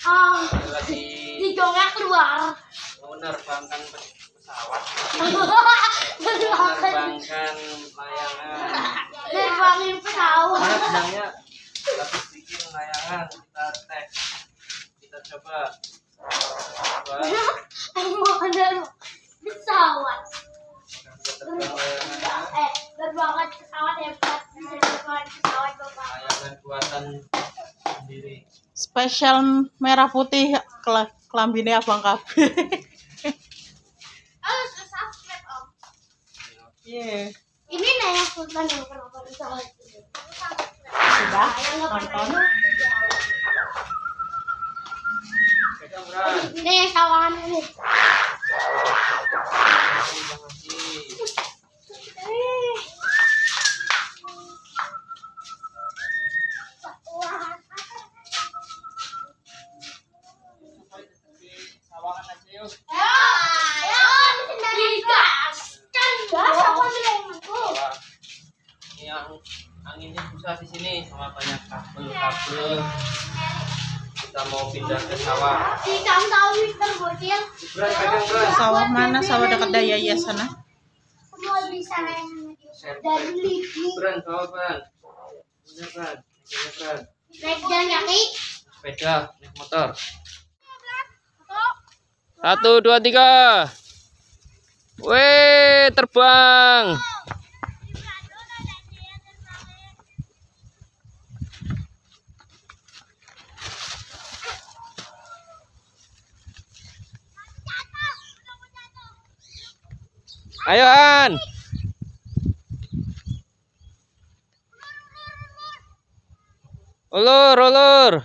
lagi Hidungnya keluar. mau menerbangkan pesawat, menerbangkan layangan. Nerbangin pesawat. Mana benangnya? Habis bikin layangan, kita tes, kita coba. Mau nerbang pesawat. Terbang layangan. Nerbangin pesawat hebat. Bisa nerbangin pesawat bapak. Layangan buatan sendiri. Spesial merah putih kelambine abang kabeh. Oh, subscribe om. Iya. Ini Naya Sultan yang pernah pesawat. Sudah Yang nggak pernah nonton. Pegang berat. Ini sawangan ini. Terima kasih. Sawangan aja yuk. Ini yang anginnya susah di sini sama banyak kabel-kabel. Kita mau pindah ke sawah. Kamu tahu Mister Bocil? Berat pegang berat. Sawah mana? Sawah dekat Dayaya sana. Semua bisa yang dari Lidi. Beran bawa beran. Bener beran. Beran. Naik jalan kaki. Sepeda, naik motor. 1, 2, 3. Weh, terbang. Ayo An. Ulur, ulur.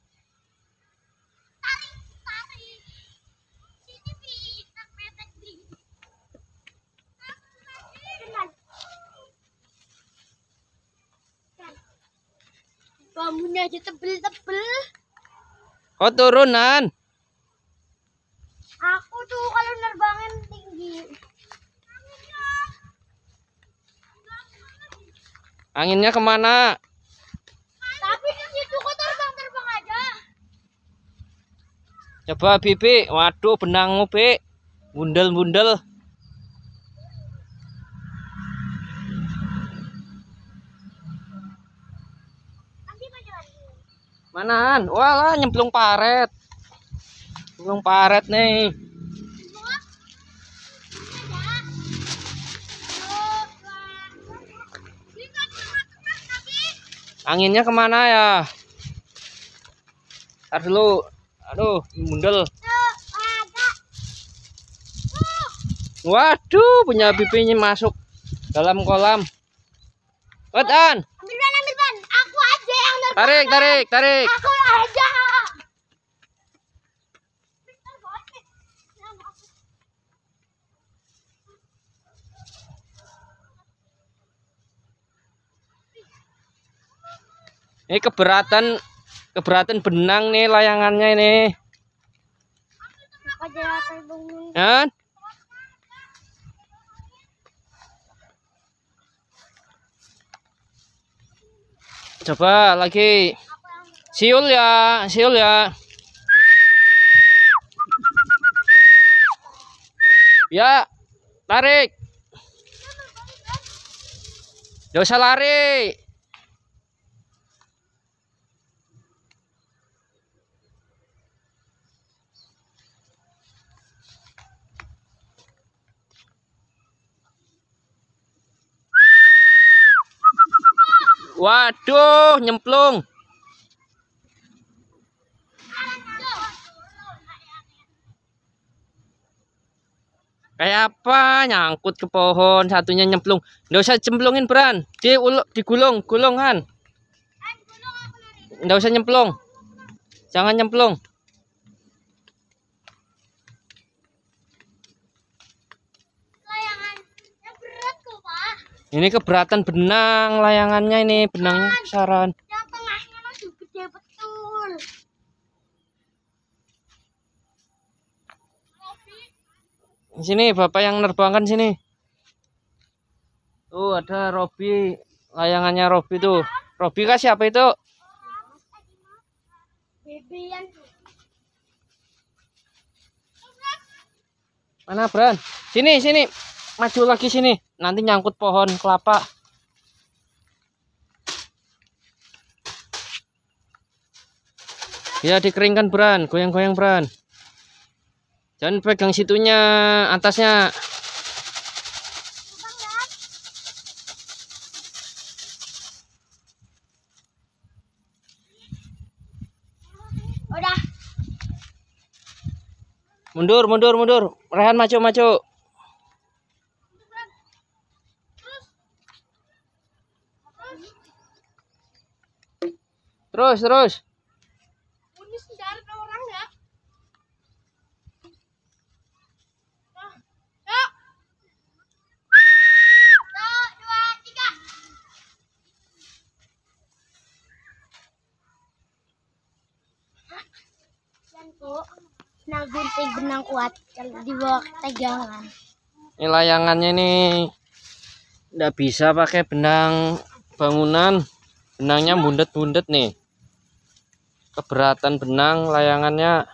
Bambunya aja tebel-tebel. Oh turunan. Aku tuh kalau nerbangin tinggi. Anginnya kemana? Tapi di situ kok terbang-terbang aja. Coba Bibi. Waduh, benangmu, Bi. Bundel-bundel. Nanti maju lagi. Manaan? Walah, nyemplung paret. Nyemplung paret nih. Anginnya kemana ya? Ntar dulu. Aduh, bundel. Waduh, punya bibinya masuk dalam kolam. An. Ambil ban. Aku aja yang nerbang. Tarik, tarik, tarik. Aku aja. Ini keberatan benang nih layangannya ini. Aku aja terbang. Kan? Coba lagi. Siul ya, siul ya. Ya, tarik. Gak usah lari. Waduh, nyemplung. Kayak apa? Nyangkut ke pohon, satunya nyemplung. Nggak usah cemplungin, Bran. Digulung, gulungan. Nggak usah nyemplung. Jangan nyemplung. Layangannya berat kok, Pak. Ini keberatan benang layangannya ini, benangnya besaran. Yang tengahnya masih gede betul. Di sini Bapak yang nerbangkan sini. Tuh ada Robi, layangannya Robi tuh. Robi kah siapa itu? Bebean. Mana, Bran? Sini, sini. Maju lagi sini. Nanti nyangkut pohon kelapa. Ya, dikeringkan, Bran. Goyang-goyang, Bran. Jangan pegang situnya, atasnya. Udah. Mundur, mundur, mundur. Rehan maju, maju. Terus, terus. Ini sejarah orang ya. Yuk. 1, 2, 3. Dan Bu, benang gunting benang kuat kalau dibawa ke tegangan. Ini layangannya nih. Nggak bisa pakai benang bangunan. Benangnya bundet-bundet nih. Keberatan benang layangannya.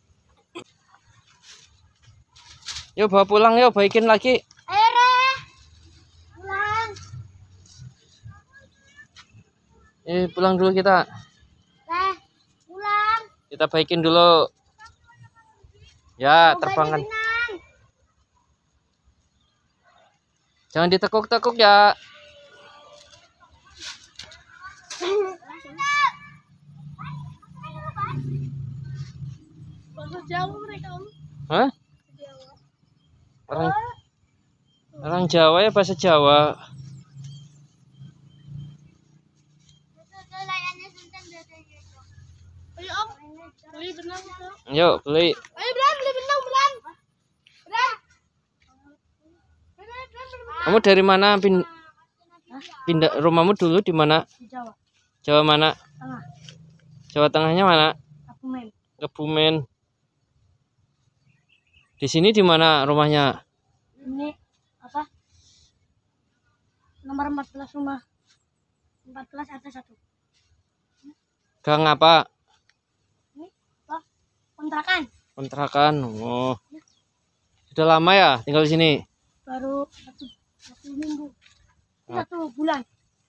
Yuk bawa pulang, yuk baikin lagi. Ayo Re, pulang. Pulang dulu kita. Re, pulang. Kita baikin dulu. Ya, Mau terbangan. ganti benang. Jangan ditekuk-tekuk ya. Bahasa Jawa mereka Om. Hah? Orang Jawa ya bahasa Jawa. Ayo Om, beli benang itu. Yuk beli. Ayo Bran, beli benang Bran. Bran. Kamu dari mana? Pindah rumahmu dulu di mana? Di Jawa. Jawa mana? Tengah. Jawa Tengahnya mana? Kebumen. Kebumen. Di sini di mana rumahnya? Ini apa? Nomor 14 rumah. 14 ada 1. Gang apa? Ini apa? Kontrakan. Kontrakan. Oh. Sudah lama ya tinggal di sini? Baru satu minggu. 1 bulan.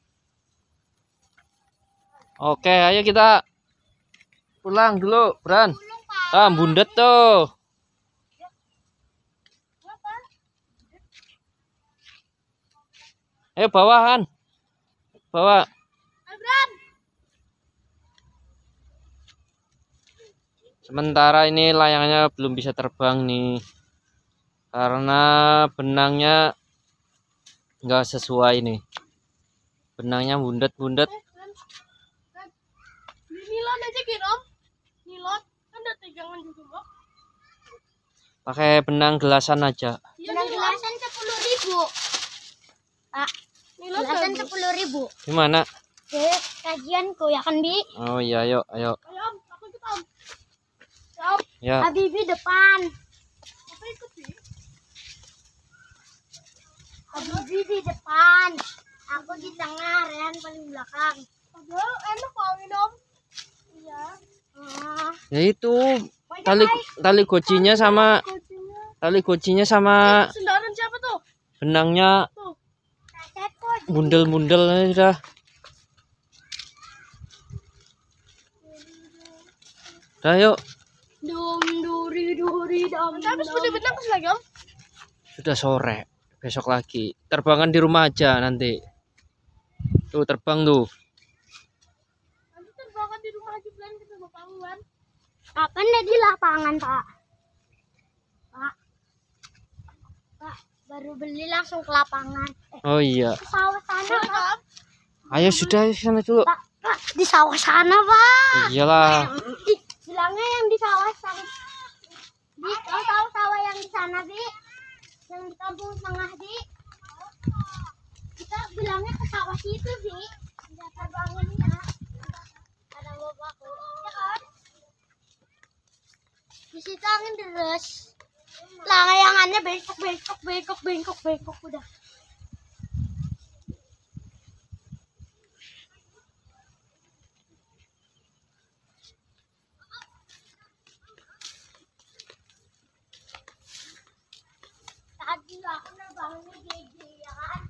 Oke, ayo kita pulang dulu, Bran. Ah, bundet tuh. Ayo bawahan. Bawa. Bran. Sementara ini layangannya belum bisa terbang nih. Karena benangnya nggak sesuai nih. Benangnya bundet-bundet. Beli nilon aja gitu Om. Nilon kan ada tegangan juga Om. Pakai benang gelasan aja. Benang gelasan 10.000. Pak, gelasan 10.000. Gimana? Oke, kajianku ya kan Bi? Oh iya, ayo, ayo. Ayo Om, aku ikut Om. Ya Om, Ya. Habibi depan. Aku ikut Bi. Habibi di depan. Aku di tengah, Rehan paling belakang. Aduh, enak kok ini Om. Iya. Ya itu tali gocinya sama Sendaran siapa tuh? benangnya Tuh. bundel-bundel sudah. Udah yuk. Dum duri duri dum. Nanti habis beli benang terus lagi Om. Sudah sore. Besok lagi. Terbangan di rumah aja nanti. Tuh terbang tuh. Nanti terbangan di rumah aja Blan kita bapangan. Kapan deh di lapangan Pak? Pak, baru beli langsung ke lapangan. Oh iya. Ke sawah sana Pak. Ayo sudah sana dulu. Pak, di sawah sana Pak. Iyalah. Bilangnya yang di sawah sana. Di kau tahu sawah yang di sana Bi? Yang di kampung tengah Bi? Kita bilangnya ke sawah situ Bi. Tidak terbangunnya. Ada bapakku. Ya kan? Di situ angin deres. Layangannya bengkok udah. Gila, aku nerbangan ni JJ, ya kan?